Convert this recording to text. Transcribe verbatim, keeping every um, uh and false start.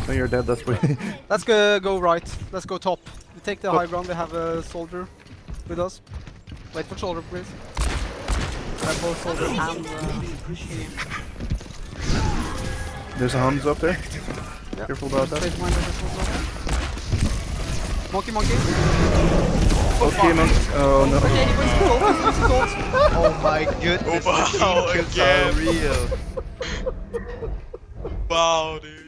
No, you're dead, that's why. Let's go, go right. Let's go top. We take the high ground, we have a soldier with us. Wait for soldier, please. We have both soldier and... Uh, There's a Hans up there. yeah. Careful about that. Wait, mind monkey, monkey. Okay, man. Oh no. Okay, he was cool. He was cool. Oh my goodness, Wow, the kills are again. real. Wow, dude.